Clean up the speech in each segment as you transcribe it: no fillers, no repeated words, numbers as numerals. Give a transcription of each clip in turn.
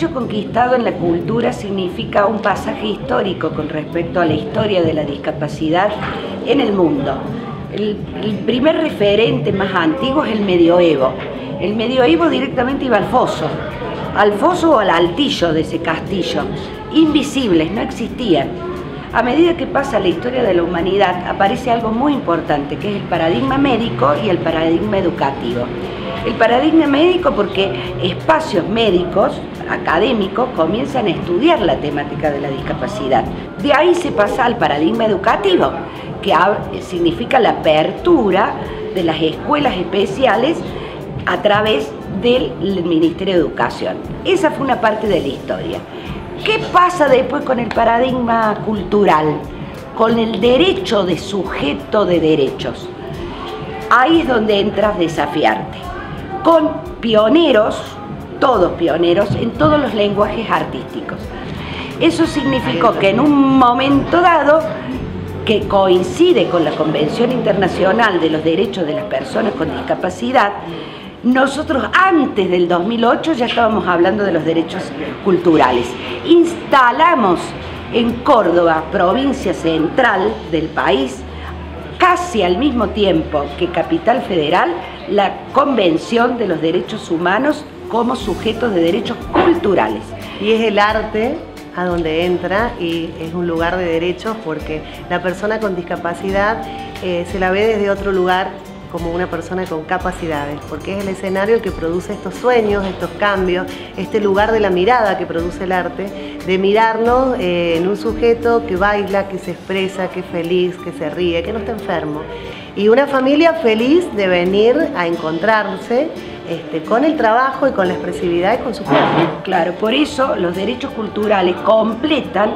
derecho conquistado en la cultura significa un pasaje histórico con respecto a la historia de la discapacidad en el mundo. El primer referente más antiguo es el medioevo. El medioevo directamente iba al foso o al altillo de ese castillo. Invisibles, no existían. A medida que pasa la historia de la humanidad, aparece algo muy importante, que es el paradigma médico y el paradigma educativo. El paradigma médico porque espacios médicos, académicos, comienzan a estudiar la temática de la discapacidad. De ahí se pasa al paradigma educativo, que significa la apertura de las escuelas especiales a través del Ministerio de Educación. Esa fue una parte de la historia. ¿Qué pasa después con el paradigma cultural? Con el derecho de sujeto de derechos. Ahí es donde entras a desafiarte. Con pioneros, todos pioneros, en todos los lenguajes artísticos. Eso significó que en un momento dado, que coincide con la Convención Internacional de los Derechos de las Personas con Discapacidad, nosotros antes del 2008 ya estábamos hablando de los derechos culturales. Instalamos en Córdoba, provincia central del país, casi al mismo tiempo que Capital Federal, la Convención de los Derechos Humanos como sujetos de derechos culturales. Y es el arte a donde entra y es un lugar de derechos porque la persona con discapacidad se la ve desde otro lugar como una persona con capacidades, porque es el escenario el que produce estos sueños, estos cambios, este lugar de la mirada que produce el arte, de mirarnos en un sujeto que baila, que se expresa, que es feliz, que se ríe, que no está enfermo. Y una familia feliz de venir a encontrarse con el trabajo y con la expresividad y con su cuerpo. Claro, por eso los derechos culturales completan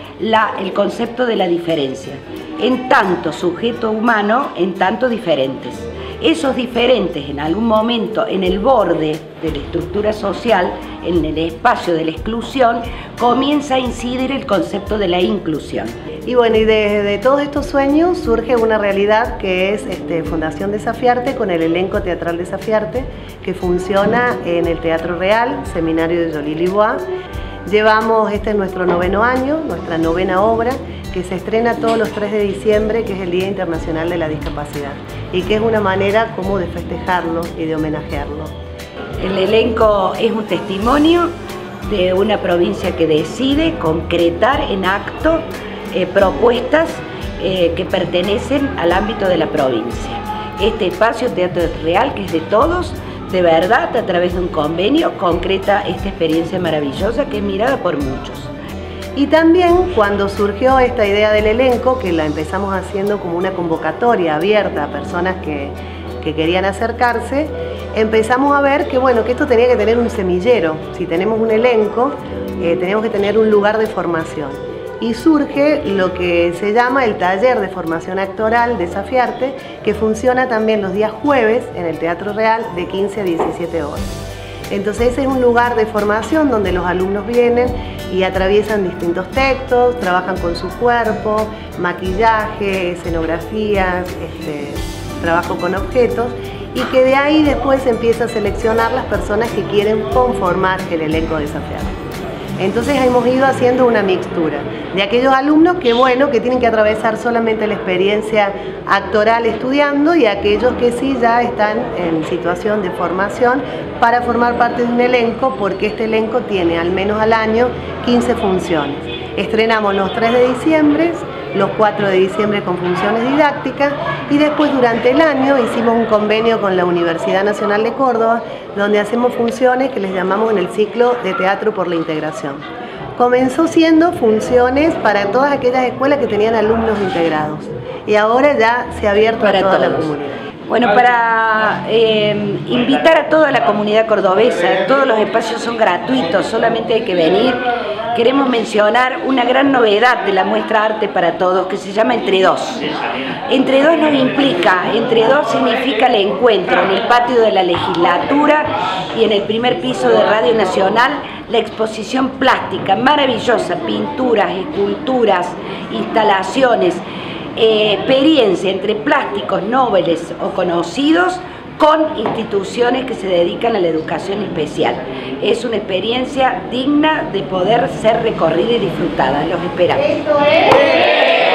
el concepto de la diferencia. En tanto sujeto humano, en tanto diferentes. Esos diferentes en algún momento en el borde de la estructura social, en el espacio de la exclusión, comienza a incidir el concepto de la inclusión. Y bueno, y de todos estos sueños surge una realidad que es Fundación Desafiarte con el elenco teatral Desafiarte, que funciona en el Teatro Real, Seminario de Joly-Lisboa. Llevamos, este es nuestro 9º año, nuestra 9ª obra, que se estrena todos los 3 de diciembre, que es el Día Internacional de la Discapacidad, y que es una manera como de festejarlo y de homenajearlo. El elenco es un testimonio de una provincia que decide concretar en acto propuestas que pertenecen al ámbito de la provincia. Este espacio Teatro Real, que es de todos, de verdad, a través de un convenio, concreta esta experiencia maravillosa que es mirada por muchos. Y también cuando surgió esta idea del elenco, que la empezamos haciendo como una convocatoria abierta a personas que querían acercarse, empezamos a ver que, bueno, que esto tenía que tener un semillero. Si tenemos un elenco, tenemos que tener un lugar de formación. Y surge lo que se llama el taller de formación actoral Desafiarte, que funciona también los días jueves en el Teatro Real de 15 a 17 horas. Entonces ese es un lugar de formación donde los alumnos vienen y atraviesan distintos textos, trabajan con su cuerpo, maquillaje, escenografías, trabajo con objetos, y que de ahí después se empieza a seleccionar las personas que quieren conformar el elenco Desafiarte. Entonces hemos ido haciendo una mixtura de aquellos alumnos que, bueno, que tienen que atravesar solamente la experiencia actoral estudiando y aquellos que sí ya están en situación de formación para formar parte de un elenco, porque este elenco tiene al menos al año 15 funciones. Estrenamos los 3 de diciembre, los 4 de diciembre con funciones didácticas y después durante el año hicimos un convenio con la Universidad Nacional de Córdoba donde hacemos funciones que les llamamos en el ciclo de Teatro por la Integración. Comenzó siendo funciones para todas aquellas escuelas que tenían alumnos integrados y ahora ya se ha abierto para toda la comunidad. Bueno, para invitar a toda la comunidad cordobesa, todos los espacios son gratuitos, solamente hay que venir. Queremos mencionar una gran novedad de la muestra Arte para Todos, que se llama Entre Dos. Entre Dos nos implica, Entre Dos significa el encuentro en el patio de la legislatura y en el primer piso de Radio Nacional, la exposición plástica maravillosa, pinturas, esculturas, instalaciones, experiencia entre plásticos nobles o conocidos con instituciones que se dedican a la educación especial. Es una experiencia digna de poder ser recorrida y disfrutada. Los esperamos.